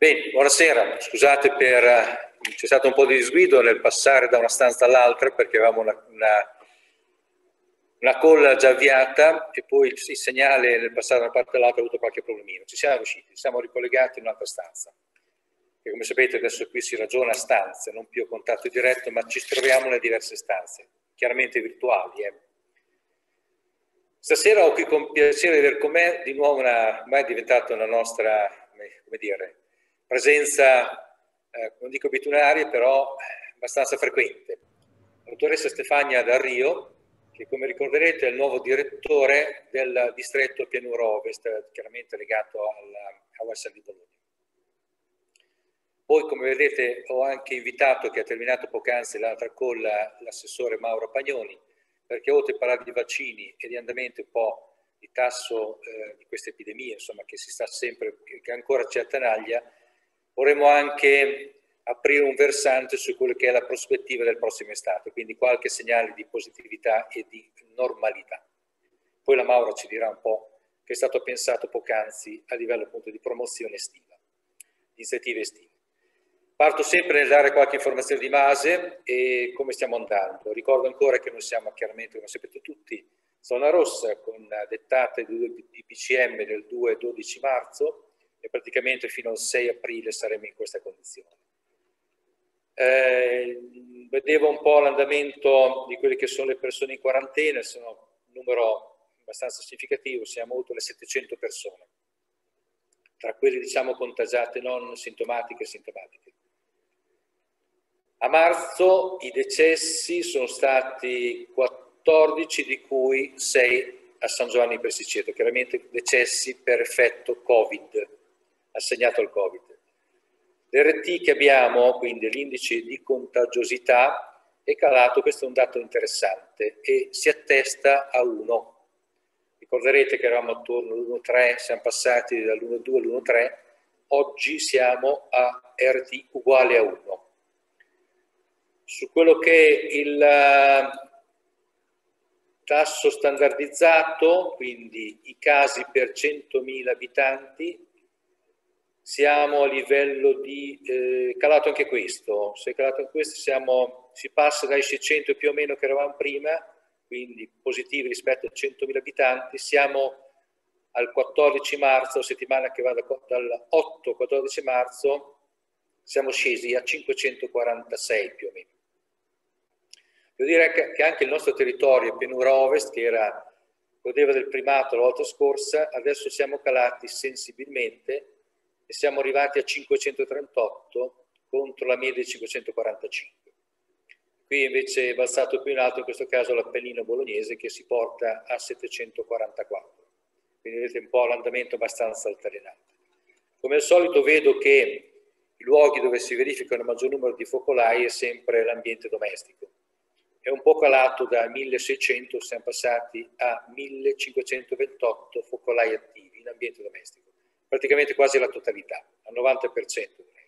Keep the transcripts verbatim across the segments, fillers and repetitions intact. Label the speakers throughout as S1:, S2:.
S1: Bene, buonasera, scusate per... c'è stato un po' di disguido nel passare da una stanza all'altra perché avevamo una, una, una call già avviata e poi il, il segnale nel passare da una parte all'altra ha avuto qualche problemino. Ci siamo riusciti, ci siamo ricollegati in un'altra stanza. E come sapete adesso qui si ragiona a stanze, non più a contatto diretto, ma ci troviamo nelle diverse stanze, chiaramente virtuali. Eh. Stasera ho qui con piacere di avere con me di nuovo una, ormai è diventata una nostra, come dire, presenza, eh, non dico abitudinaria, però abbastanza frequente. La dottoressa Stefania Del Rio, che come ricorderete è il nuovo direttore del distretto Pianura Ovest, chiaramente legato alla U S L di Bologna. Poi, come vedete, ho anche invitato, che ha terminato poc'anzi l'altra call, l'assessore Mauro Pagnoni, perché oltre a parlare di vaccini e di andamento un po' di tasso eh, di questa epidemia, insomma, che si sta sempre, che ancora ci attanaglia, vorremmo anche aprire un versante su quello che è la prospettiva del prossimo estate, quindi qualche segnale di positività e di normalità. Poi la Maura ci dirà un po' che è stato pensato poc'anzi a livello appunto di promozione estiva, di iniziative estive. Parto sempre nel dare qualche informazione di base e come stiamo andando. Ricordo ancora che noi siamo chiaramente, come sapete tutti, zona rossa con dettate di P C M del due e dodici marzo e praticamente fino al sei aprile saremo in questa condizione. Eh, vedevo un po' l'andamento di quelle che sono le persone in quarantena, sono un numero abbastanza significativo, siamo oltre le settecento persone, tra quelle diciamo contagiate non sintomatiche e sintomatiche. A marzo i decessi sono stati quattordici, di cui sei a San Giovanni Presticeto, chiaramente decessi per effetto Covid, assegnato al Covid. L'R T che abbiamo, quindi l'indice di contagiosità, è calato, questo è un dato interessante, e si attesta a uno. Ricorderete che eravamo attorno all'uno virgola tre, siamo passati dall'uno virgola due all'uno virgola tre, oggi siamo a R T uguale a uno. Su quello che è il tasso standardizzato, quindi i casi per centomila abitanti, siamo a livello di, eh, calato anche questo, se è calato anche questo siamo, si passa dai seicento più o meno che eravamo prima, quindi positivi rispetto a centomila abitanti, siamo al quattordici marzo, settimana che va dal otto al quattordici marzo, siamo scesi a cinquecentoquarantasei più o meno. Devo dire che anche il nostro territorio, Pianura Ovest, che era, godeva del primato la volta scorsa, adesso siamo calati sensibilmente e siamo arrivati a cinquecentotrentotto contro la media di cinquecentoquarantacinque. Qui invece è balzato più in alto, in questo caso l'Appennino bolognese, che si porta a settecentoquarantaquattro. Quindi vedete un po' l'andamento abbastanza altalenante. Come al solito vedo che i luoghi dove si verificano il maggior numero di focolai è sempre l'ambiente domestico. È un po' calato da milleseicento, siamo passati a millecinquecentoventotto focolai attivi in ambiente domestico, praticamente quasi la totalità, al novanta per cento direi.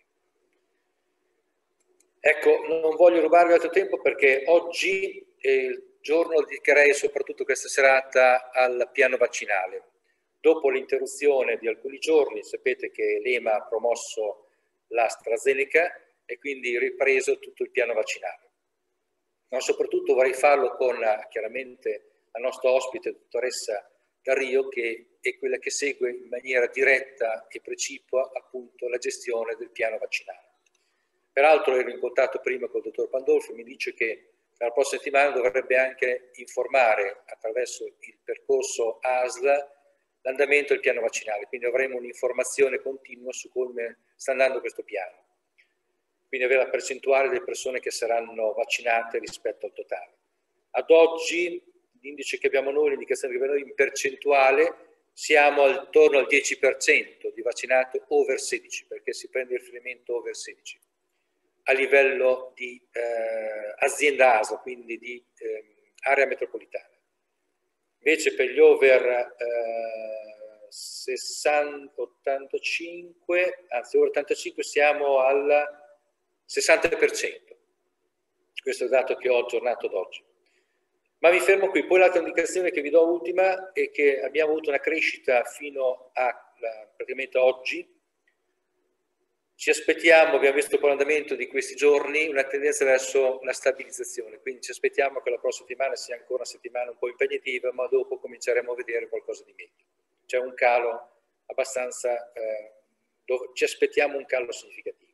S1: Ecco, non voglio rubarvi altro tempo perché oggi è il giorno, dedicherei soprattutto questa serata al piano vaccinale. Dopo l'interruzione di alcuni giorni, sapete che l'E M A ha promosso l'AstraZeneca e quindi ripreso tutto il piano vaccinale. Ma soprattutto vorrei farlo con chiaramente la nostra ospite, dottoressa Del Rio, che è quella che segue in maniera diretta e precipua appunto la gestione del piano vaccinale. Peraltro ero in contatto prima con il dottor Pandolfo, mi dice che la prossima settimana dovrebbe anche informare attraverso il percorso A S L l'andamento del piano vaccinale, quindi avremo un'informazione continua su come sta andando questo piano. Quindi avere la percentuale delle persone che saranno vaccinate rispetto al totale. Ad oggi l'indice che abbiamo noi, l'indicazione che abbiamo noi in percentuale, siamo attorno al dieci per cento di vaccinati over sedici, perché si prende il riferimento over sedici, a livello di eh, azienda A S L, quindi di eh, area metropolitana. Invece per gli over eh, sessanta ottantacinque, anzi over ottantacinque siamo al sessanta per cento. Questo è il dato che ho aggiornato ad oggi. Ma mi fermo qui. Poi l'altra indicazione che vi do ultima è che abbiamo avuto una crescita fino a praticamente oggi Ci aspettiamo, abbiamo visto con l'andamento di questi giorni, una tendenza verso una stabilizzazione, quindi ci aspettiamo che la prossima settimana sia ancora una settimana un po' impegnativa, ma dopo cominceremo a vedere qualcosa di meglio. C'è un calo abbastanza, eh, dove ci aspettiamo un calo significativo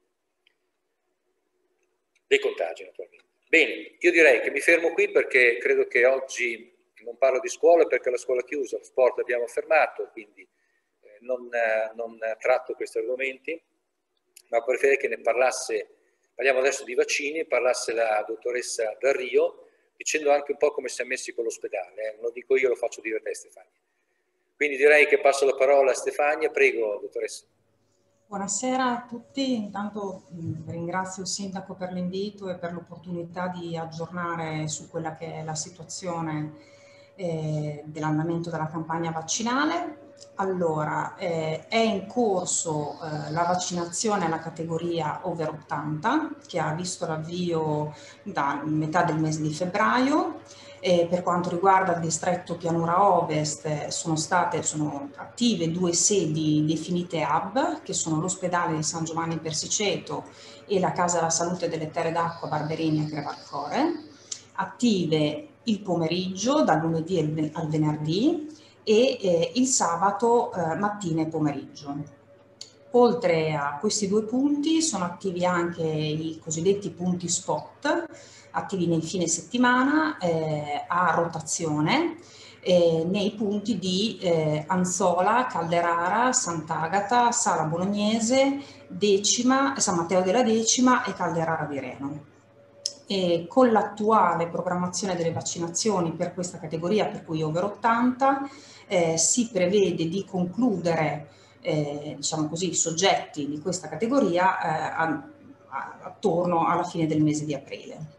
S1: dei contagi naturalmente. Bene, io direi che mi fermo qui perché credo che oggi non parlo di scuola perché la scuola è chiusa, lo sport l'abbiamo fermato, quindi eh, non, eh, non tratto questi argomenti, ma preferirei che ne parlasse, parliamo adesso di vaccini, parlasse la dottoressa Darrio, dicendo anche un po' come siamo messi con l'ospedale, eh. Non lo dico io, lo faccio dire a te Stefania. Quindi direi che passo la parola a Stefania, prego dottoressa.
S2: Buonasera a tutti, intanto mh, ringrazio il Sindaco per l'invito e per l'opportunità di aggiornare su quella che è la situazione eh, dell'andamento della campagna vaccinale. Allora, eh, è in corso eh, la vaccinazione alla categoria over ottanta che ha visto l'avvio da metà del mese di febbraio. E per quanto riguarda il distretto Pianura Ovest eh, sono state sono attive due sedi definite hub, che sono l'ospedale di San Giovanni Persiceto e la Casa della Salute delle Terre d'Acqua Barberini a Crevalcore, attive il pomeriggio dal lunedì al venerdì e eh, il sabato eh, mattina e pomeriggio. Oltre a questi due punti sono attivi anche i cosiddetti punti spot, attivi nel fine settimana eh, a rotazione eh, nei punti di eh, Anzola, Calderara, Sant'Agata, Sala Bolognese, Decima, San Matteo della Decima e Calderara di Reno. E con l'attuale programmazione delle vaccinazioni per questa categoria, per cui over ottanta, eh, si prevede di concludere eh, diciamo così, i soggetti di questa categoria eh, a, a, attorno alla fine del mese di aprile.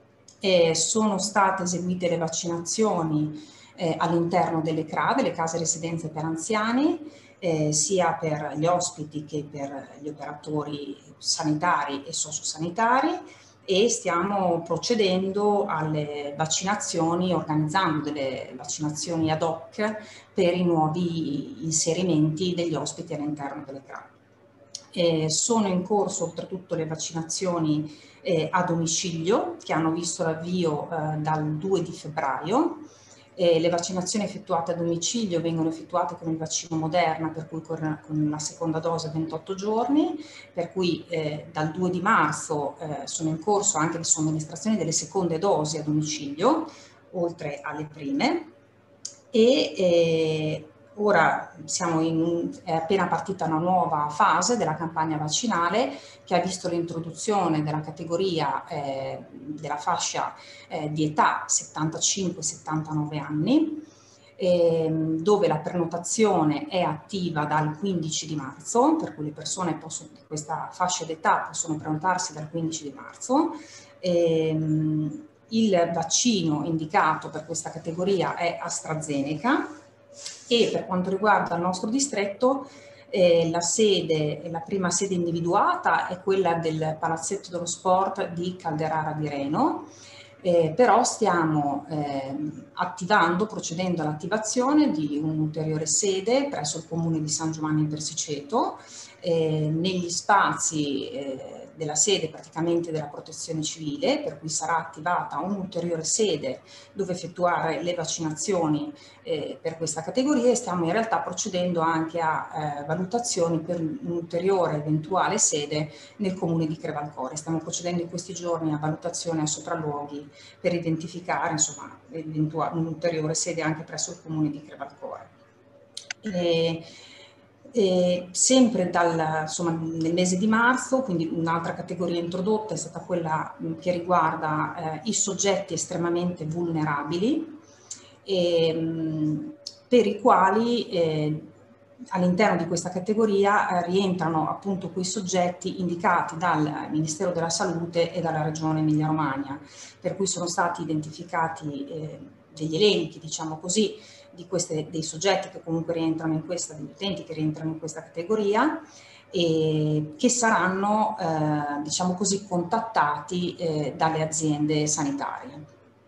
S2: E sono state eseguite le vaccinazioni eh, all'interno delle C R A, delle case residenze per anziani, eh, sia per gli ospiti che per gli operatori sanitari e sociosanitari, e stiamo procedendo alle vaccinazioni, organizzando delle vaccinazioni ad hoc per i nuovi inserimenti degli ospiti all'interno delle C R A. Eh, sono in corso oltretutto le vaccinazioni eh, a domicilio che hanno visto l'avvio eh, dal due di febbraio. Eh, le vaccinazioni effettuate a domicilio vengono effettuate con il vaccino Moderna, per cui con, con la seconda dose a ventotto giorni, per cui eh, dal due di marzo eh, sono in corso anche le somministrazioni delle seconde dosi a domicilio, oltre alle prime, e eh, ora siamo in, è appena partita una nuova fase della campagna vaccinale che ha visto l'introduzione della categoria eh, della fascia eh, di età settantacinque settantanove anni, eh, dove la prenotazione è attiva dal quindici di marzo, per cui le persone possono, di questa fascia d'età possono prenotarsi dal quindici di marzo. Eh, il vaccino indicato per questa categoria è AstraZeneca, e per quanto riguarda il nostro distretto eh, la sede, la prima sede individuata è quella del Palazzetto dello Sport di Calderara di Reno, eh, però stiamo eh, attivando, procedendo all'attivazione di un'ulteriore sede presso il comune di San Giovanni in Persiceto, eh, negli spazi eh, della sede praticamente della protezione civile, per cui sarà attivata un'ulteriore sede dove effettuare le vaccinazioni eh, per questa categoria, e stiamo in realtà procedendo anche a eh, valutazioni per un'ulteriore eventuale sede nel comune di Crevalcore. Stiamo procedendo in questi giorni a valutazione a sopralluoghi per identificare insomma un'ulteriore sede anche presso il comune di Crevalcore. E, E sempre dal, insomma, nel mese di marzo, quindi un'altra categoria introdotta è stata quella che riguarda eh, i soggetti estremamente vulnerabili, e, mh, per i quali eh, all'interno di questa categoria eh, rientrano appunto quei soggetti indicati dal Ministero della Salute e dalla Regione Emilia-Romagna, per cui sono stati identificati eh, degli elenchi, diciamo così, di queste, dei soggetti che comunque rientrano in questa, degli utenti che rientrano in questa categoria, e che saranno, eh, diciamo così, contattati eh, dalle aziende sanitarie.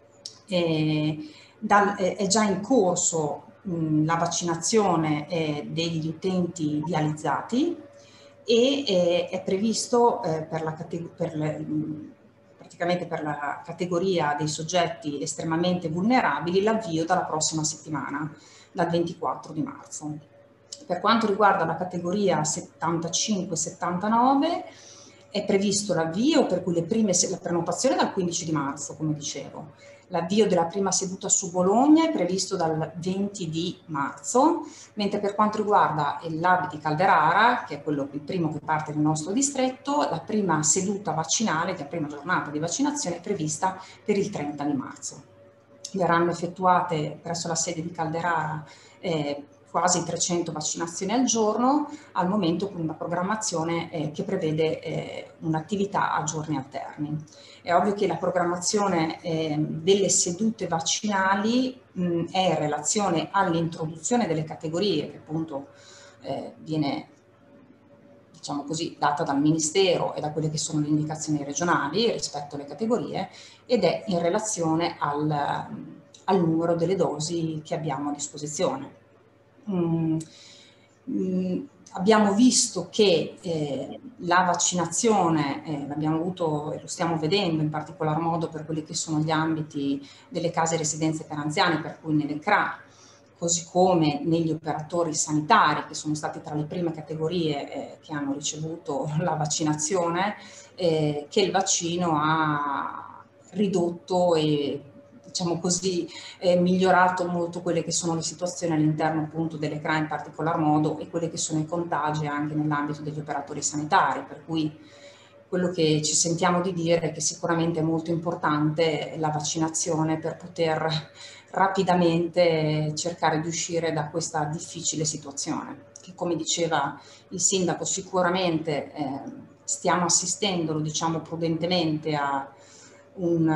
S2: E dal, eh, è già in corso mh, la vaccinazione eh, degli utenti dializzati, e eh, è previsto eh, per, la per, le, praticamente per la categoria dei soggetti estremamente vulnerabili l'avvio dalla prossima settimana, dal ventiquattro di marzo. Per quanto riguarda la categoria settantacinque settantanove è previsto l'avvio, per cui le prime, la prenotazione dal quindici di marzo, come dicevo. L'avvio della prima seduta su Bologna è previsto dal venti di marzo, mentre per quanto riguarda il Lab di Calderara, che è quello, il primo che parte nel nostro distretto, la prima seduta vaccinale, la prima giornata di vaccinazione è prevista per il trenta di marzo. Verranno effettuate presso la sede di Calderara eh, quasi trecento vaccinazioni al giorno, al momento con una programmazione eh, che prevede eh, un'attività a giorni alterni. È ovvio che la programmazione eh, delle sedute vaccinali mh, è in relazione all'introduzione delle categorie che appunto eh, viene, diciamo così, data dal Ministero e da quelle che sono le indicazioni regionali rispetto alle categorie, ed è in relazione al, al numero delle dosi che abbiamo a disposizione. Mm, mm, abbiamo visto che eh, la vaccinazione, eh, l'abbiamo avuto e lo stiamo vedendo in particolar modo per quelli che sono gli ambiti delle case residenze per anziani, per cui nelle C R A, così come negli operatori sanitari, che sono stati tra le prime categorie eh, che hanno ricevuto la vaccinazione, eh, che il vaccino ha ridotto e, diciamo così, eh, migliorato molto quelle che sono le situazioni all'interno appunto delle C R A in particolar modo e quelle che sono i contagi anche nell'ambito degli operatori sanitari, per cui quello che ci sentiamo di dire è che sicuramente è molto importante la vaccinazione per poter rapidamente cercare di uscire da questa difficile situazione, che come diceva il sindaco sicuramente eh, stiamo assistendo, lo diciamo prudentemente, a un,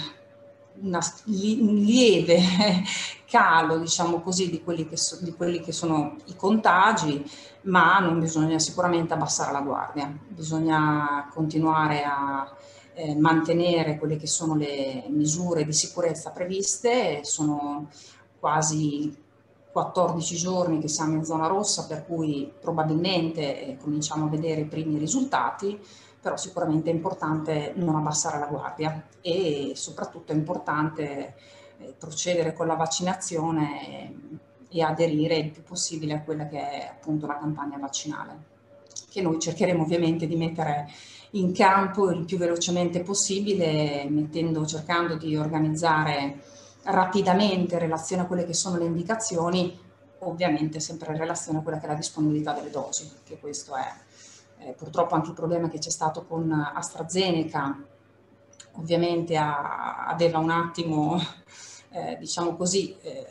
S2: una, un lieve calo, diciamo così, di quelli, che so, di quelli che sono i contagi, ma non bisogna sicuramente abbassare la guardia, bisogna continuare a eh, mantenere quelle che sono le misure di sicurezza previste. Sono quasi quattordici giorni che siamo in zona rossa, per cui probabilmente eh, cominciamo a vedere i primi risultati, però sicuramente è importante non abbassare la guardia e soprattutto è importante eh, procedere con la vaccinazione e, e aderire il più possibile a quella che è appunto la campagna vaccinale, che noi cercheremo ovviamente di mettere in campo il più velocemente possibile, mettendo, cercando di organizzare rapidamente in relazione a quelle che sono le indicazioni, ovviamente sempre in relazione a quella che è la disponibilità delle dosi, che questo è eh, purtroppo anche il problema che c'è stato con AstraZeneca. Ovviamente ha, aveva un attimo, eh, diciamo così, eh,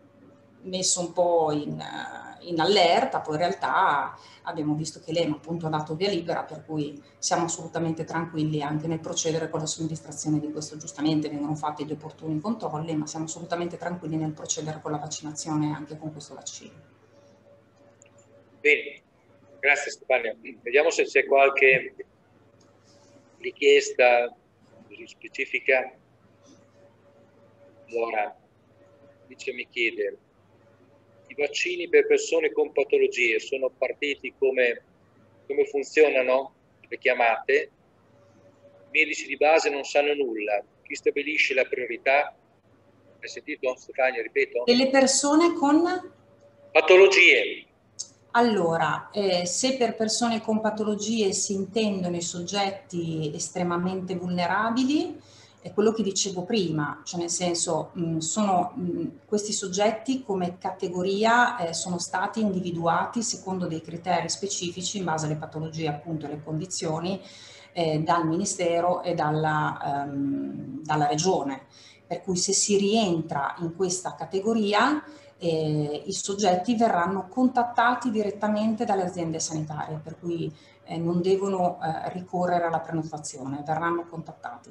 S2: messo un po' in, in allerta, poi in realtà abbiamo visto che l'E M A appunto ha dato via libera, per cui siamo assolutamente tranquilli anche nel procedere con la somministrazione di questo. Giustamente vengono fatti gli opportuni controlli, ma siamo assolutamente tranquilli nel procedere con la vaccinazione anche con questo vaccino.
S1: Bene, grazie Stefania. Vediamo se c'è qualche richiesta specifica. Allora, dice, mi chiede, i vaccini per persone con patologie sono partiti, come, come funzionano le chiamate? I medici di base non sanno nulla. Chi stabilisce la priorità? Hai sentito Stefania, ripeto?
S2: Delle persone con
S1: patologie.
S2: Allora, eh, se per persone con patologie si intendono i soggetti estremamente vulnerabili, è quello che dicevo prima, cioè nel senso mh, sono mh, questi soggetti come categoria eh, sono stati individuati secondo dei criteri specifici in base alle patologie appunto e alle condizioni eh, dal Ministero e dalla, ehm, dalla Regione, per cui se si rientra in questa categoria eh, i soggetti verranno contattati direttamente dalle aziende sanitarie, per cui eh, non devono eh, ricorrere alla prenotazione, verranno contattati.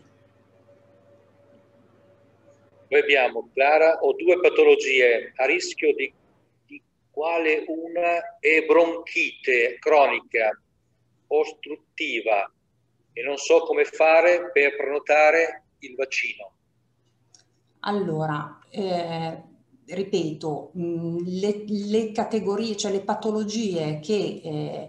S1: Noi abbiamo, Clara, ho due patologie a rischio, di, di quale una è bronchite cronica ostruttiva e non so come fare per prenotare il vaccino.
S2: Allora, eh, ripeto, mh, le, le categorie, cioè le patologie che eh,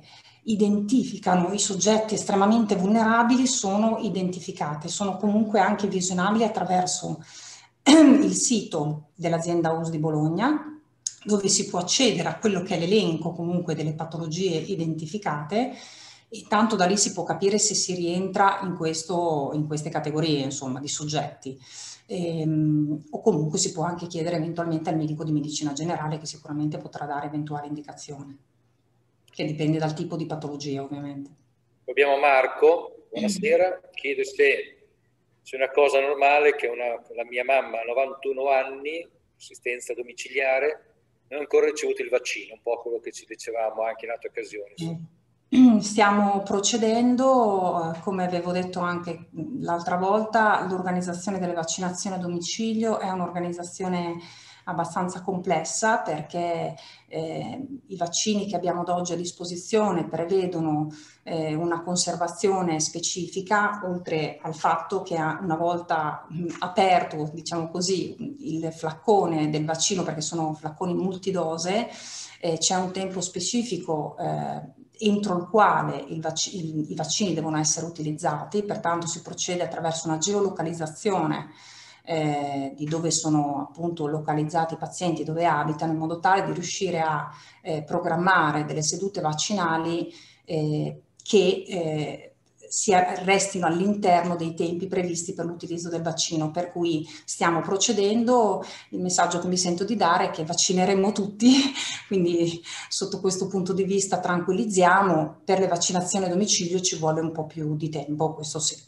S2: identificano i soggetti estremamente vulnerabili sono identificate, sono comunque anche visionabili attraverso il sito dell'azienda U S di Bologna, dove si può accedere a quello che è l'elenco comunque delle patologie identificate, e tanto da lì si può capire se si rientra in, questo, in queste categorie, insomma, di soggetti. Ehm, o comunque si può anche chiedere eventualmente al medico di medicina generale, che sicuramente potrà dare eventuali indicazioni, che dipende dal tipo di patologia, ovviamente.
S1: Abbiamo Marco, buonasera, chiedo se c'è una cosa normale che una, la mia mamma ha novantuno anni, assistenza domiciliare, non ha ancora ricevuto il vaccino, un po' quello che ci dicevamo anche in altre occasioni.
S2: Stiamo procedendo, come avevo detto anche l'altra volta, l'organizzazione delle vaccinazioni a domicilio è un'organizzazione abbastanza complessa, perché eh, i vaccini che abbiamo ad oggi a disposizione prevedono eh, una conservazione specifica, oltre al fatto che una volta mh, aperto, diciamo così, il flaccone del vaccino, perché sono flacconi multidose, eh, c'è un tempo specifico eh, entro il quale il vac- il, i vaccini devono essere utilizzati, pertanto si procede attraverso una geolocalizzazione eh, di dove sono appunto localizzati i pazienti, dove abitano, in modo tale di riuscire a eh, programmare delle sedute vaccinali eh, che eh, si restino all'interno dei tempi previsti per l'utilizzo del vaccino, per cui stiamo procedendo. Il messaggio che mi sento di dare è che vaccineremo tutti, quindi sotto questo punto di vista tranquillizziamo. Per le vaccinazioni a domicilio ci vuole un po' più di tempo, questo sì.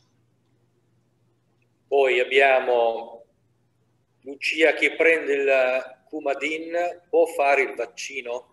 S1: Poi abbiamo Lucia, chi prende il Coumadin può fare il vaccino?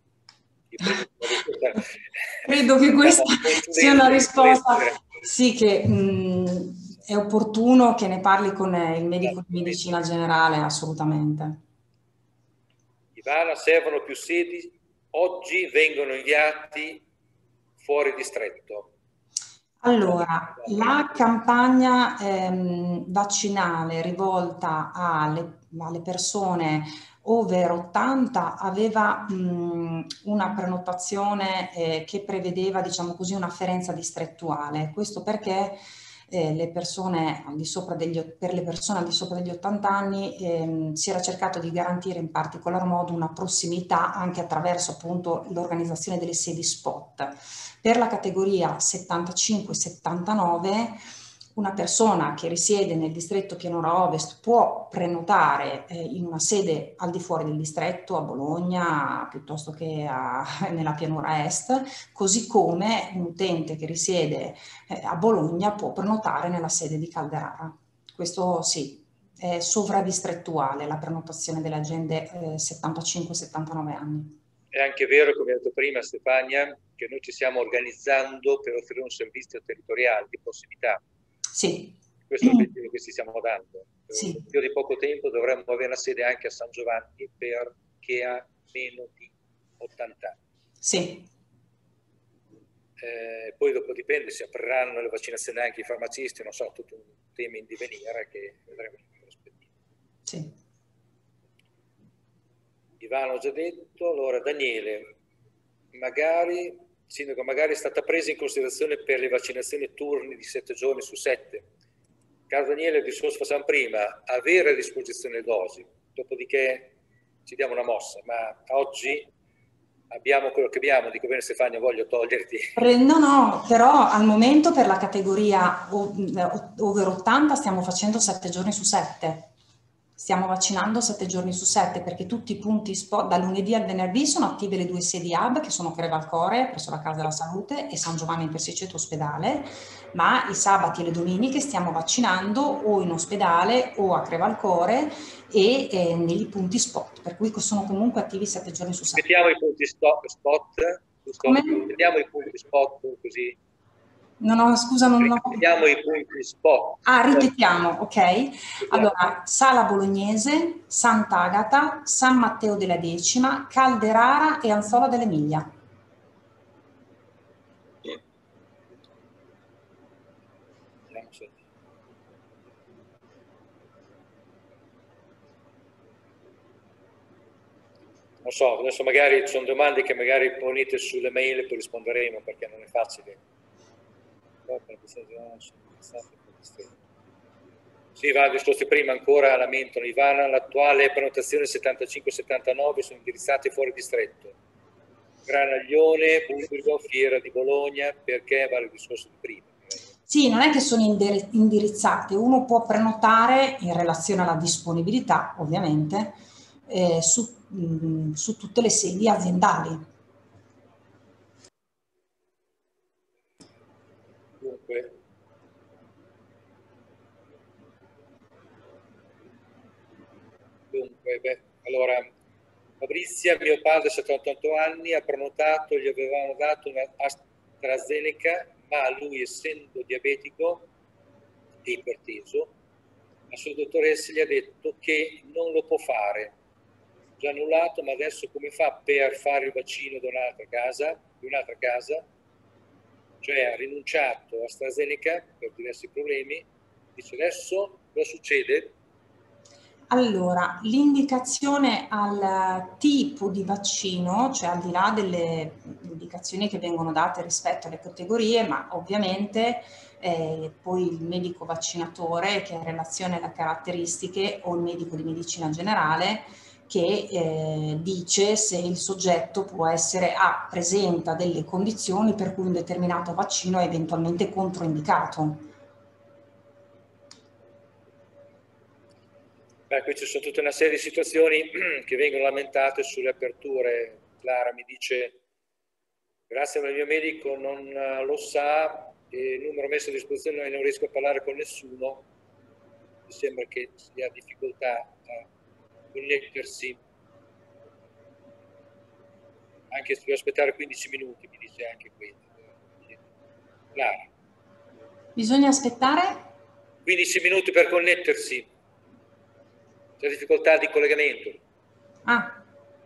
S2: Credo che questa sia una risposta, sì, che mh, è opportuno che ne parli con il medico di medicina generale, assolutamente.
S1: Ivana, servono più sedi? Oggi vengono inviati fuori distretto.
S2: Allora, la campagna ehm, vaccinale rivolta alle, alle persone over ottanta aveva mh, una prenotazione eh, che prevedeva, diciamo così, un'afferenza distrettuale. Questo perché eh, le persone al di sopra degli, per le persone al di sopra degli ottanta anni ehm, si era cercato di garantire in particolar modo una prossimità anche attraverso appunto l'organizzazione delle sedi spot. Per la categoria settantacinque settantanove una persona che risiede nel distretto Pianura Ovest può prenotare eh, in una sede al di fuori del distretto, a Bologna piuttosto che a, nella Pianura Est, così come un utente che risiede eh, a Bologna può prenotare nella sede di Calderara. Questo sì, è sovradistrettuale la prenotazione delle agende eh, settantacinque settantanove anni.
S1: È anche vero, come ha detto prima Stefania, che noi ci stiamo organizzando per offrire un servizio territoriale di prossimità.
S2: Sì.
S1: Questo è l'obiettivo che ci stiamo dando.
S2: Sì.
S1: Nel giro di poco tempo dovremmo avere una sede anche a San Giovanni per chi ha meno di ottanta anni.
S2: Sì.
S1: Eh, poi dopo dipende se apriranno le vaccinazioni anche i farmacisti, non so, tutto un tema in divenire che vedremo in prospettiva.
S2: Sì.
S1: Ivano ho già detto. Allora Daniele, magari, sindaco, magari è stata presa in considerazione per le vaccinazioni turni di sette giorni su sette. Caro Daniele, il discorso facciamo prima, avere a disposizione le dosi, dopodiché ci diamo una mossa, ma oggi abbiamo quello che abbiamo. Dico bene Stefania, voglio toglierti.
S2: No, no, però al momento per la categoria over ottanta stiamo facendo sette giorni su sette. Stiamo vaccinando sette giorni su sette, perché tutti i punti spot, da lunedì al venerdì sono attive le due sedi hub, che sono Crevalcore presso la Casa della Salute e San Giovanni in Persiceto ospedale, ma i sabati e le domeniche stiamo vaccinando o in ospedale o a Crevalcore e eh, negli punti spot, per cui sono comunque attivi sette giorni su sette.
S1: Mettiamo i punti stop, spot,
S2: Come?
S1: Mettiamo i punti spot così.
S2: No, no, scusa, non ho...
S1: Ripetiamo i punti spot.
S2: Ah, ripetiamo, ok. Allora, Sala Bolognese, Sant'Agata, San Matteo della Decima, Calderara e Anzola dell'Emilia.
S1: Non so, adesso magari sono domande che magari ponete sulle mail e poi risponderemo perché non è facile. Sì, va, discorsi prima ancora lamentano Ivana, l'attuale prenotazione settantacinque settantanove sono indirizzate fuori distretto. Granaglione, Budrio, Fiera di Bologna, perché vale il discorso di prima.
S2: Sì, non è che sono indirizzate, uno può prenotare in relazione alla disponibilità, ovviamente, eh, su, mh, su tutte le sedi aziendali.
S1: Dunque, dunque beh, allora, Fabrizia, mio padre, settantotto anni, ha prenotato, gli avevamo dato una AstraZeneca, ma lui, essendo diabetico e iperteso, la sua dottoressa gli ha detto che non lo può fare. Già annullato, ma adesso come fa per fare il vaccino da un'altra casa, di un'altra casa? Cioè ha rinunciato a AstraZeneca per diversi problemi. Dice adesso cosa succede?
S2: Allora, l'indicazione al tipo di vaccino, cioè al di là delle indicazioni che vengono date rispetto alle categorie, ma ovviamente eh, poi il medico vaccinatore che in relazione alle caratteristiche o il medico di medicina generale che eh, dice se il soggetto può essere, ah, presenta delle condizioni per cui un determinato vaccino è eventualmente controindicato.
S1: Beh, qui ci sono tutta una serie di situazioni che vengono lamentate sulle aperture. Clara mi dice, grazie al mio medico non lo sa, il numero messo a disposizione non riesco a parlare con nessuno, mi sembra che si ha difficoltà a connettersi, anche se devo aspettare quindici minuti, mi dice anche qui. Clara.
S2: Bisogna aspettare?
S1: quindici minuti per connettersi. C'è difficoltà di collegamento.
S2: Ah.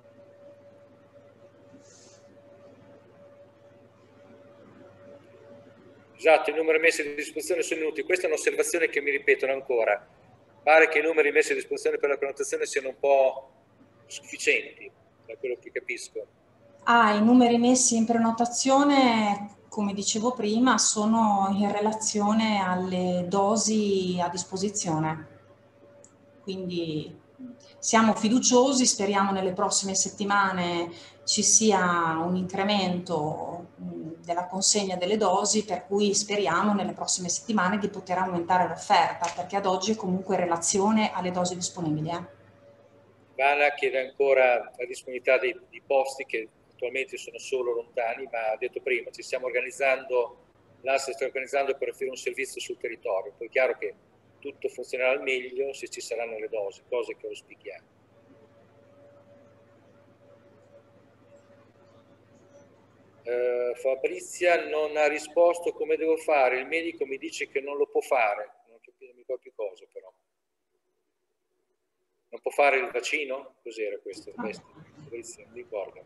S1: Esatto, i numeri messi a disposizione sono inutili. Questa è un'osservazione che mi ripetono ancora. Pare che i numeri messi a disposizione per la prenotazione siano un po' sufficienti, da quello che capisco.
S2: Ah, i numeri messi in prenotazione, come dicevo prima, sono in relazione alle dosi a disposizione. Quindi siamo fiduciosi, speriamo nelle prossime settimane ci sia un incremento della consegna delle dosi, per cui speriamo nelle prossime settimane di poter aumentare l'offerta, perché ad oggi è comunque in relazione alle dosi disponibili. Eh.
S1: Ivana chiede ancora la disponibilità dei, dei posti che attualmente sono solo lontani, ma ha detto prima, ci stiamo organizzando, l'A S L sta organizzando per offrire un servizio sul territorio. Poi è chiaro che tutto funzionerà al meglio se ci saranno le dosi, cose che auspichiamo. Uh, Fabrizia non ha risposto come devo fare, il medico mi dice che non lo può fare, non capisco proprio cosa però. Non può fare il vaccino? Cos'era questo? Fabrizia, non mi ricordo.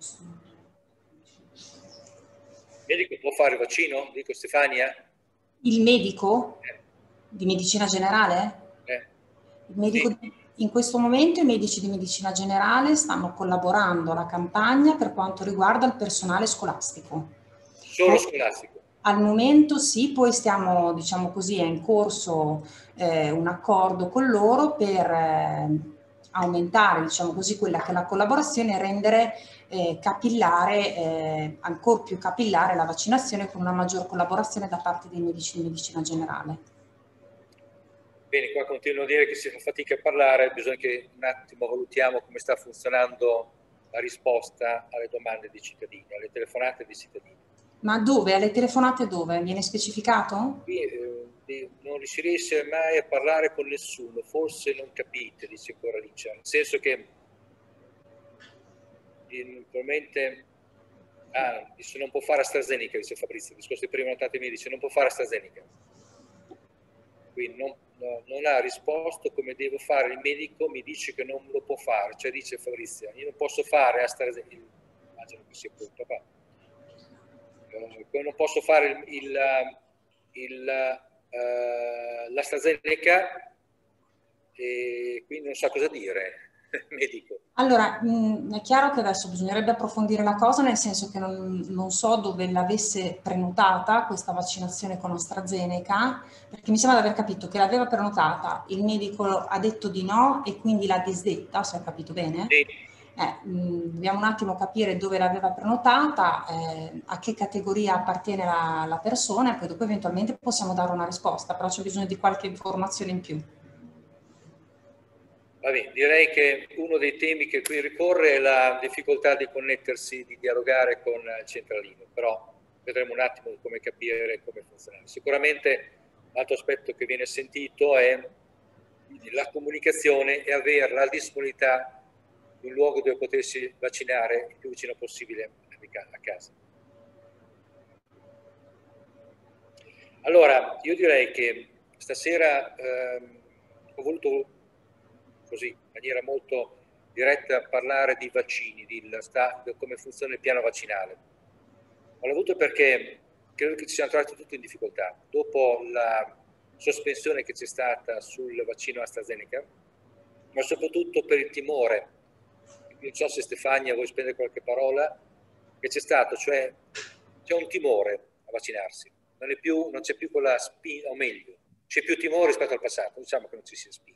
S1: Il medico può fare il vaccino? Dico Stefania?
S2: Il medico? Eh. Di medicina generale?
S1: Eh.
S2: Il medico
S1: Sì.
S2: di... In questo momento i medici di medicina generale stanno collaborando alla campagna per quanto riguarda il personale scolastico.
S1: Solo scolastico?
S2: Al momento sì, poi stiamo, diciamo così, è in corso eh, un accordo con loro per eh, aumentare, diciamo così, quella che è la collaborazione e rendere eh, capillare, eh, ancora più capillare la vaccinazione con una maggior collaborazione da parte dei medici di medicina generale.
S1: Bene, qua continuo a dire che si fa fatica a parlare, bisogna che un attimo valutiamo come sta funzionando la risposta alle domande dei cittadini, alle telefonate dei cittadini.
S2: Ma dove? Alle telefonate dove? Viene specificato?
S1: Qui eh, non si riesce mai a parlare con nessuno, forse non capite, dice Coralicia, nel senso che naturalmente ah, dice, non può fare AstraZeneca, dice Fabrizio, il discorso di prima notate mi dice non può fare AstraZeneca. Quindi non, no, non ha risposto come devo fare, il medico mi dice che non lo può fare, cioè dice Fabrizio, io non posso fare AstraZeneca, immagino che sia appunto, ma, eh, non posso fare il, il, il, uh, l'AstraZeneca e quindi non sa cosa dire. medico.
S2: Allora, mh, è chiaro che adesso bisognerebbe approfondire la cosa, nel senso che non, non so dove l'avesse prenotata questa vaccinazione con AstraZeneca, perché mi sembra di aver capito che l'aveva prenotata, il medico ha detto di no e quindi l'ha disdetta, se ho capito bene.
S1: Sì.
S2: Eh, mh, dobbiamo un attimo capire dove l'aveva prenotata, eh, a che categoria appartiene la, la persona e poi dopo eventualmente possiamo dare una risposta, però c'è bisogno di qualche informazione in più.
S1: Vabbè, direi che uno dei temi che qui ricorre è la difficoltà di connettersi, di dialogare con il centralino, però vedremo un attimo come capire come funzionare. Sicuramente l'altro aspetto che viene sentito è la comunicazione e avere la disponibilità di un luogo dove potersi vaccinare il più vicino possibile a casa. Allora, io direi che stasera ehm, ho voluto così, in maniera molto diretta, parlare di vaccini, di, di come funziona il piano vaccinale. Ho avuto perché credo che ci siamo trovati tutti in difficoltà. Dopo la sospensione che c'è stata sul vaccino AstraZeneca, ma soprattutto per il timore, non so se Stefania vuoi spendere qualche parola, che c'è stato, cioè c'è un timore a vaccinarsi, non è più, non c'è più quella spinta, o meglio, c'è più timore rispetto al passato, diciamo che non ci sia spinta.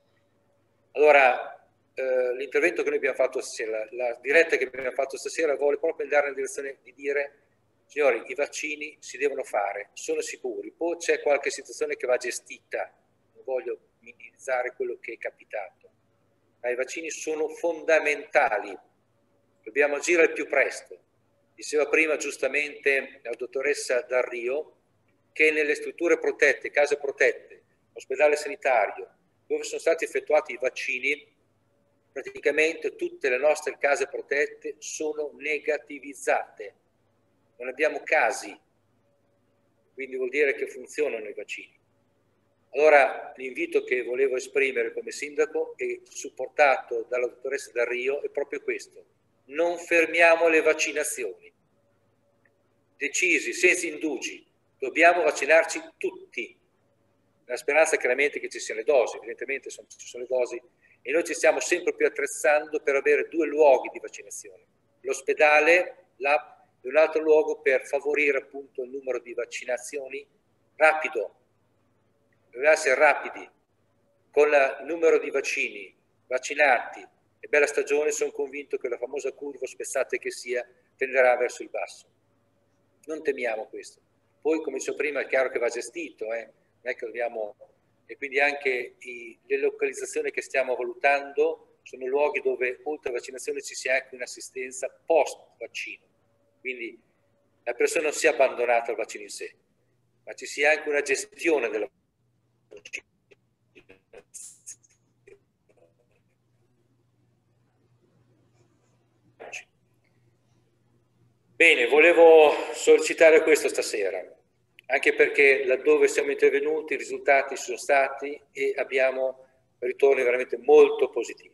S1: Allora, eh, l'intervento che noi abbiamo fatto stasera, la diretta che abbiamo fatto stasera vuole proprio andare nella direzione di dire, signori, i vaccini si devono fare, sono sicuri, poi c'è qualche situazione che va gestita, non voglio minimizzare quello che è capitato, ma i vaccini sono fondamentali, dobbiamo agire al più presto. Diceva prima giustamente la dottoressa Darrio che nelle strutture protette, case protette, ospedale sanitario, dove sono stati effettuati i vaccini, praticamente tutte le nostre case protette sono negativizzate. Non abbiamo casi, quindi vuol dire che funzionano i vaccini. Allora l'invito che volevo esprimere come sindaco e supportato dalla dottoressa Darrio è proprio questo: non fermiamo le vaccinazioni, decisi, senza indugi, dobbiamo vaccinarci tutti. La speranza è chiaramente che ci siano le dosi, evidentemente sono, ci sono le dosi, e noi ci stiamo sempre più attrezzando per avere due luoghi di vaccinazione, l'ospedale e un altro luogo per favorire appunto il numero di vaccinazioni rapido. Dobbiamo essere rapidi, con il numero di vaccini, vaccinati e bella stagione, sono convinto che la famosa curva, spezzata che sia, tenderà verso il basso. Non temiamo questo. Poi, come dicevo prima, è chiaro che va gestito, eh? Non è che dobbiamo... E quindi anche i, le localizzazioni che stiamo valutando sono luoghi dove oltre alla vaccinazione ci sia anche un'assistenza post-vaccino. Quindi la persona non sia abbandonata al vaccino in sé, ma ci sia anche una gestione della vaccinazione. Bene, volevo sollecitare questo stasera, anche perché laddove siamo intervenuti i risultati ci sono stati e abbiamo ritorni veramente molto positivi.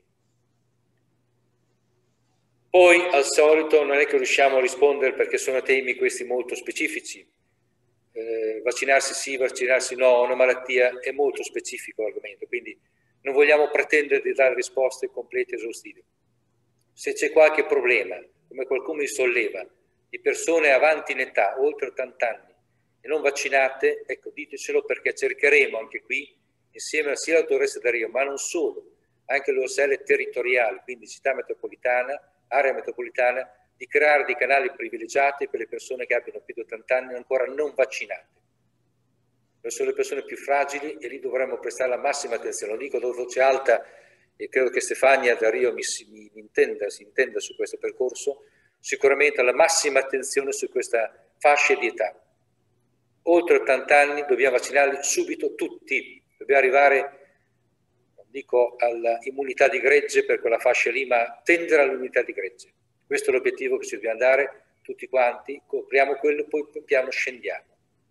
S1: Poi, al solito, non è che riusciamo a rispondere perché sono temi questi molto specifici. Eh, vaccinarsi sì, vaccinarsi no, una malattia è molto specifico l'argomento, quindi non vogliamo pretendere di dare risposte complete e esaustive. Se c'è qualche problema, come qualcuno mi solleva, di persone avanti in età, oltre ottanta anni, e non vaccinate, ecco, ditecelo, perché cercheremo anche qui, insieme sia alla dottoressa Darrio, ma non solo, anche l'O S L territoriale, quindi città metropolitana, area metropolitana, di creare dei canali privilegiati per le persone che abbiano più di ottanta anni ancora non vaccinate. Sono le persone più fragili e lì dovremmo prestare la massima attenzione. Lo dico a voce alta e credo che Stefania Darrio mi, mi, mi intenda, si intenda su questo percorso, sicuramente la massima attenzione su questa fascia di età. Oltre ottanta anni dobbiamo vaccinarli subito tutti, dobbiamo arrivare, non dico all'immunità di gregge per quella fascia lì, ma tendere all'immunità di gregge. Questo è l'obiettivo che ci dobbiamo dare tutti quanti, copriamo quello, poi pian piano scendiamo.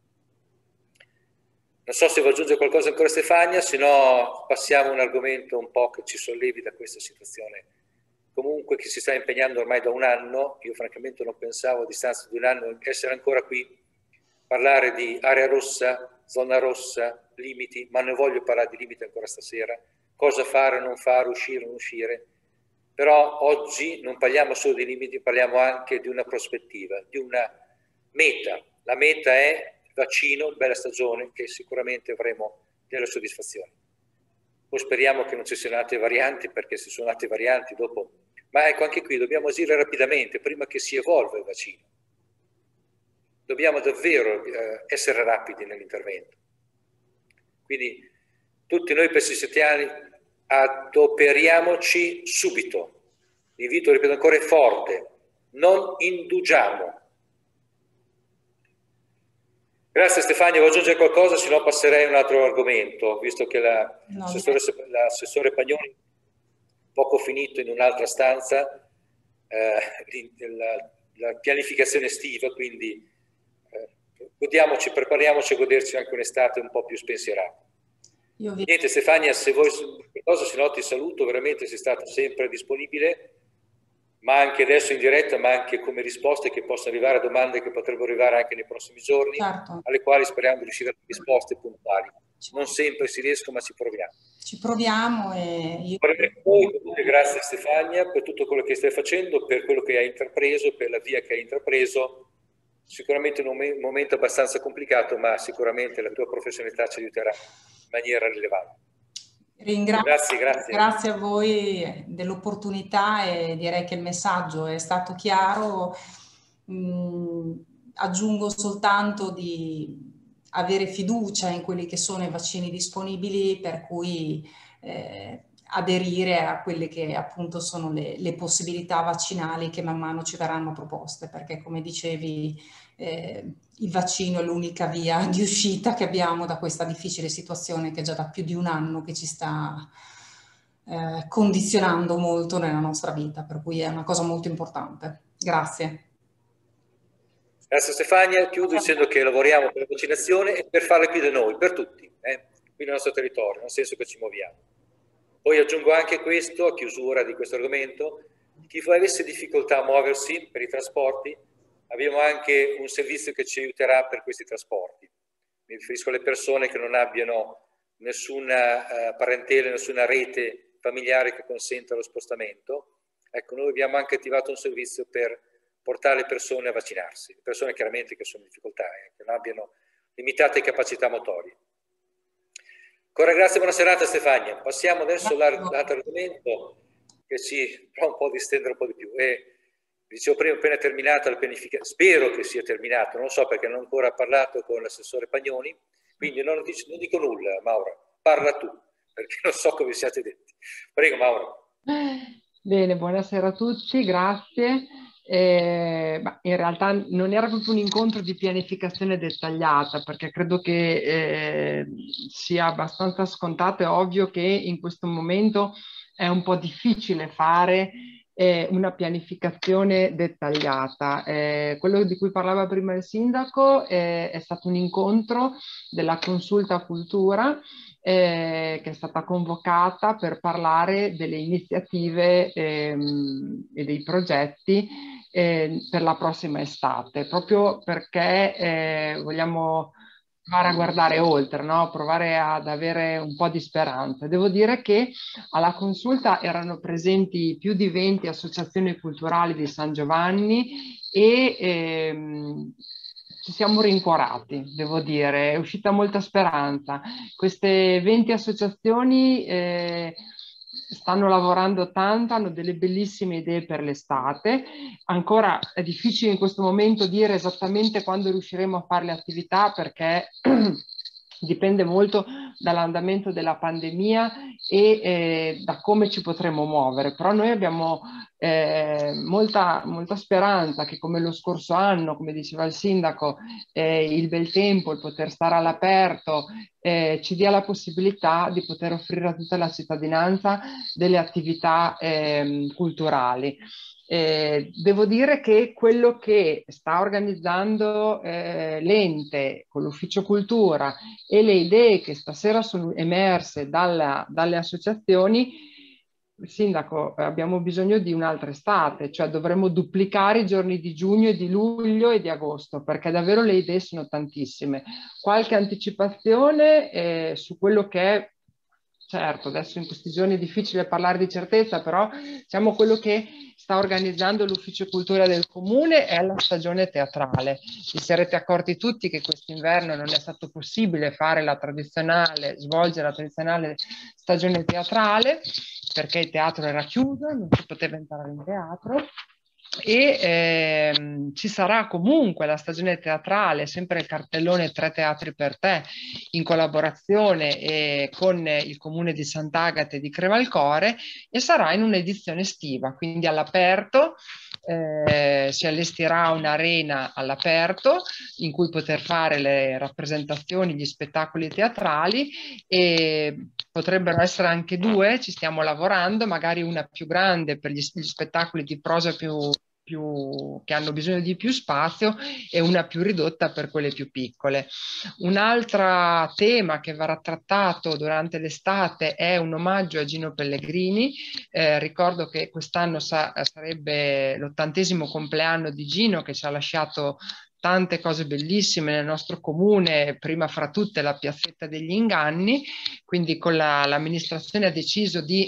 S1: Non so se vuoi aggiungere qualcosa ancora Stefania, se no passiamo a un argomento un po' che ci sollevi da questa situazione. Comunque che si sta impegnando ormai da un anno, io francamente non pensavo a distanza di un anno essere ancora qui, parlare di area rossa, zona rossa, limiti, ma non voglio parlare di limiti ancora stasera, cosa fare, non fare, uscire, non uscire, Però oggi non parliamo solo di limiti, parliamo anche di una prospettiva, di una meta. La meta è il vaccino, bella stagione, che sicuramente avremo delle soddisfazioni. Poi speriamo che non ci siano altre varianti, perché se sono altre varianti dopo... Ma ecco, anche qui dobbiamo agire rapidamente, prima che si evolva il vaccino. Dobbiamo davvero eh, essere rapidi nell'intervento. Quindi tutti noi pessi-settiani adoperiamoci subito. L'invito, ripeto ancora, è forte. Non indugiamo. Grazie Stefania, vuoi aggiungere qualcosa? Se no passerei a un altro argomento, visto che l'assessore no, Pagnoni poco finito in un'altra stanza eh, la, la pianificazione estiva, quindi eh, godiamoci, prepariamoci a goderci anche un'estate un po' più spensierata. Io vi... Niente Stefania, se vuoi qualcosa, se no ti saluto, veramente sei stata sempre disponibile, ma anche adesso in diretta, ma anche come risposte che possono arrivare a domande che potrebbero arrivare anche nei prossimi giorni, certo, alle quali speriamo di riuscire a dare risposte puntuali. Non sempre si riescono, ma ci proviamo.
S2: Ci proviamo e io...
S1: Grazie Stefania per tutto quello che stai facendo, per quello che hai intrapreso, per la via che hai intrapreso. Sicuramente in un momento abbastanza complicato, ma sicuramente la tua professionalità ci aiuterà in maniera rilevante.
S2: Ringrazio, grazie, grazie. Grazie a voi dell'opportunità e direi che il messaggio è stato chiaro. Mm, aggiungo soltanto di avere fiducia in quelli che sono i vaccini disponibili, per cui eh, aderire a quelle che appunto sono le, le possibilità vaccinali che man mano ci verranno proposte, perché come dicevi eh, il vaccino è l'unica via di uscita che abbiamo da questa difficile situazione che già da più di un anno che ci sta eh, condizionando molto nella nostra vita, per cui è una cosa molto importante. Grazie.
S1: Grazie Stefania, chiudo dicendo che lavoriamo per la vaccinazione e per farla qui da noi, per tutti, eh, qui nel nostro territorio, nel senso che ci muoviamo. Poi aggiungo anche questo, a chiusura di questo argomento, chi avesse difficoltà a muoversi per i trasporti, abbiamo anche un servizio che ci aiuterà per questi trasporti. Mi riferisco alle persone che non abbiano nessuna uh, parentela, nessuna rete familiare che consenta lo spostamento. Ecco, noi abbiamo anche attivato un servizio per portare le persone a vaccinarsi, le persone chiaramente che sono in difficoltà, eh, che non abbiano limitate capacità motorie. Ancora grazie, buona serata Stefania. Passiamo adesso all'altro argomento che ci fa un po' distendere un po' di più. E, dicevo prima, appena terminata la pianificazione, spero che sia terminato, non so perché non ho ancora parlato con l'assessore Pagnoni, quindi non, dico, non dico nulla, Maura, parla tu, perché non so come siate detti. Prego Maura.
S3: Bene, buonasera a tutti, grazie. Eh, ma in realtà non era proprio un incontro di pianificazione dettagliata, perché credo che eh, sia abbastanza scontato e ovvio che in questo momento è un po' difficile fare eh, una pianificazione dettagliata. Eh, quello di cui parlava prima il sindaco eh, è stato un incontro della Consulta Cultura Eh, che è stata convocata per parlare delle iniziative ehm, e dei progetti eh, per la prossima estate, proprio perché eh, vogliamo provare a guardare oltre, no? Provare ad avere un po' di speranza. Devo dire che alla consulta erano presenti più di venti associazioni culturali di San Giovanni e ehm, ci siamo rincuorati, devo dire, è uscita molta speranza. Queste venti associazioni eh, stanno lavorando tanto, hanno delle bellissime idee per l'estate. Ancora è difficile in questo momento dire esattamente quando riusciremo a fare le attività, perché dipende molto dall'andamento della pandemia e eh, da come ci potremo muovere, però noi abbiamo eh, molta, molta speranza che, come lo scorso anno, come diceva il sindaco, eh, il bel tempo, il poter stare all'aperto eh, ci dia la possibilità di poter offrire a tutta la cittadinanza delle attività eh, culturali. Eh, devo dire che quello che sta organizzando eh, l'ente con l'Ufficio Cultura e le idee che stasera sono emerse dalla, dalle associazioni, sindaco, abbiamo bisogno di un'altra estate, cioè dovremmo duplicare i giorni di giugno e di luglio e di agosto, perché davvero le idee sono tantissime. Qualche anticipazione eh, su quello che è certo, adesso in questi giorni è difficile parlare di certezza, però diciamo quello che sta organizzando l'Ufficio Cultura del Comune è la stagione teatrale. Vi sarete accorti tutti che quest'inverno non è stato possibile fare la tradizionale, svolgere la tradizionale stagione teatrale, perché il teatro era chiuso, non si poteva entrare in teatro. E ehm, ci sarà comunque la stagione teatrale, sempre il cartellone Tre Teatri per Te, in collaborazione eh, con il comune di Sant'Agata e di Crevalcore, e sarà in un'edizione estiva, quindi all'aperto. Eh, si allestirà un'arena all'aperto in cui poter fare le rappresentazioni, gli spettacoli teatrali, e potrebbero essere anche due, ci stiamo lavorando, magari una più grande per gli, gli spettacoli di prosa più, più, che hanno bisogno di più spazio, e una più ridotta per quelle più piccole. Un altro tema che verrà trattato durante l'estate è un omaggio a Gino Pellegrini. Eh, ricordo che quest'anno sa sarebbe l'ottantesimo compleanno di Gino, che ci ha lasciato tante cose bellissime nel nostro comune, prima fra tutte la piazzetta degli Inganni, quindi con l'amministrazione la, ha deciso di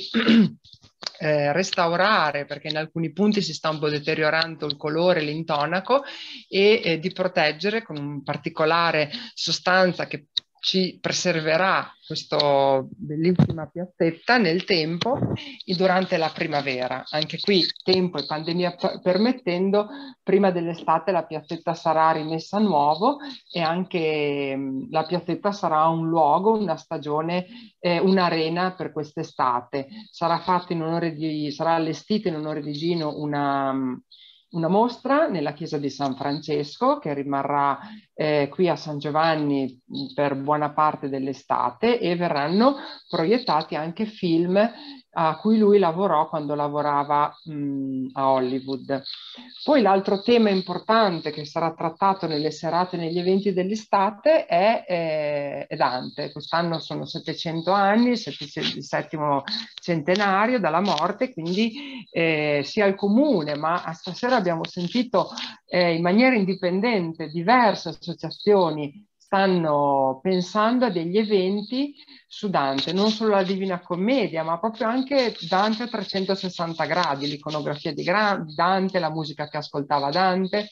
S3: eh, restaurare, perché in alcuni punti si sta un po' deteriorando il colore, l'intonaco, e eh, di proteggere con un particolare sostanza che ci preserverà questa bellissima piazzetta nel tempo e durante la primavera. Anche qui, tempo e pandemia permettendo, prima dell'estate la piazzetta sarà rimessa a nuovo, e anche mh, la piazzetta sarà un luogo, una stagione, eh, un'arena per quest'estate. Sarà fatta in onore di, sarà allestita in onore di Gino una una mostra nella chiesa di San Francesco, che rimarrà eh, qui a San Giovanni per buona parte dell'estate, e verranno proiettati anche film a cui lui lavorò quando lavorava mh, a Hollywood. Poi l'altro tema importante che sarà trattato nelle serate e negli eventi dell'estate è, eh, è Dante. Quest'anno sono settecento anni, il settimo centenario dalla morte, quindi eh, sia il comune, ma stasera abbiamo sentito eh, in maniera indipendente diverse associazioni stanno pensando a degli eventi su Dante, non solo la Divina Commedia, ma proprio anche Dante a trecentosessanta gradi, l'iconografia di Dante, la musica che ascoltava Dante,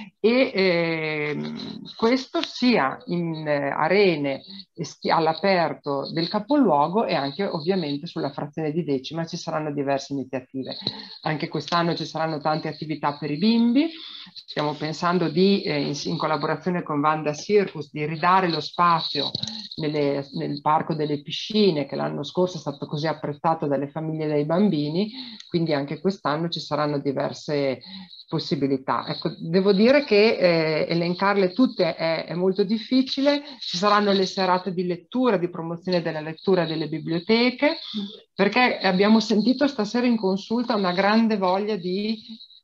S3: e eh, questo sia in eh, arene all'aperto del capoluogo, e anche ovviamente sulla frazione di Decima ci saranno diverse iniziative. Anche quest'anno ci saranno tante attività per i bimbi. Stiamo pensando di, eh, in, in collaborazione con Vanda Circus, di ridare lo spazio nelle, nel Parco delle Piscine, che l'anno scorso è stato così apprezzato dalle famiglie e dai bambini, quindi anche quest'anno ci saranno diverse possibilità. Ecco, devo dire che eh, elencarle tutte è, è molto difficile. Ci saranno le serate di lettura, di promozione della lettura delle biblioteche, perché abbiamo sentito stasera in consulta una grande voglia di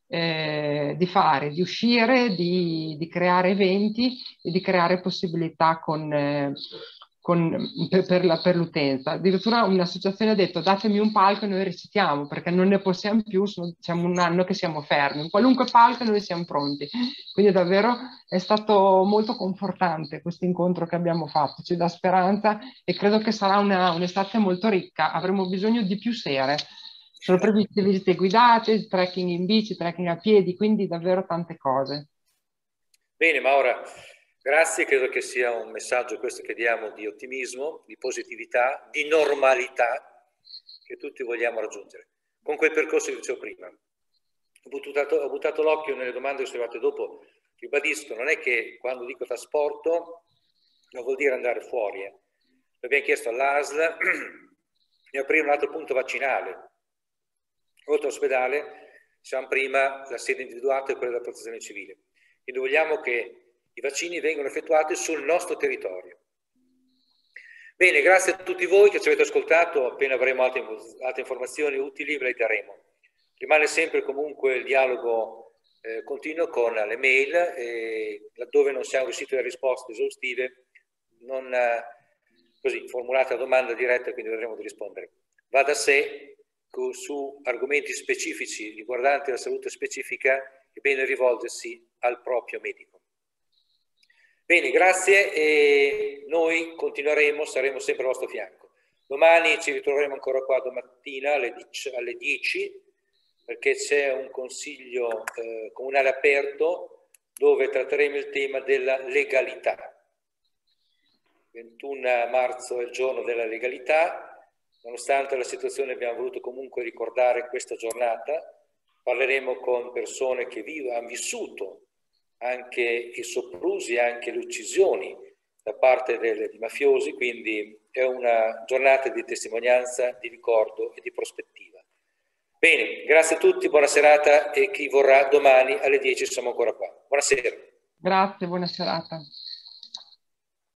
S3: Eh, di fare, di uscire, di, di creare eventi e di creare possibilità con, eh, con, per, per, la, per l'utenza. Addirittura un'associazione ha detto: datemi un palco e noi recitiamo, perché non ne possiamo più, sono, siamo un anno che siamo fermi, in qualunque palco noi siamo pronti. Quindi davvero è stato molto confortante questo incontro che abbiamo fatto, ci dà speranza, e credo che sarà una, un'estate molto ricca. Avremo bisogno di più sere. Sono previste visite guidate, trekking in bici, trekking a piedi, quindi davvero tante cose.
S1: Bene, Maura, grazie. Credo che sia un messaggio questo che diamo di ottimismo, di positività, di normalità che tutti vogliamo raggiungere. Con quel percorso che dicevo prima, ho buttato, ho buttato l'occhio nelle domande che sono arrivate dopo. Ribadisco, non è che quando dico trasporto non vuol dire andare fuori. Eh. Abbiamo chiesto all'A S L di aprire un altro punto vaccinale. Oltre all'ospedale, siamo prima la sede individuata e quella della protezione civile. Quindi vogliamo che i vaccini vengano effettuati sul nostro territorio. Bene, grazie a tutti voi che ci avete ascoltato. Appena avremo altre, altre informazioni utili ve le daremo. Rimane sempre comunque il dialogo eh, continuo con le mail, e laddove non siamo riusciti a dare risposte esaustive, non eh, così formulate la domanda diretta, quindi vedremo di rispondere. Va da sé, su argomenti specifici riguardanti la salute specifica, è bene rivolgersi al proprio medico. Bene, grazie, e noi continueremo, saremo sempre al vostro fianco. Domani ci ritroveremo ancora qua domattina alle dieci, perché c'è un consiglio eh, comunale aperto dove tratteremo il tema della legalità. ventuno marzo è il giorno della legalità. Nonostante la situazione abbiamo voluto comunque ricordare questa giornata. Parleremo con persone che vivono, hanno vissuto anche i soprusi, anche le uccisioni da parte dei mafiosi, quindi è una giornata di testimonianza, di ricordo e di prospettiva. Bene, grazie a tutti, buona serata, e chi vorrà domani alle dieci siamo ancora qua. Buonasera.
S3: Grazie, buona serata.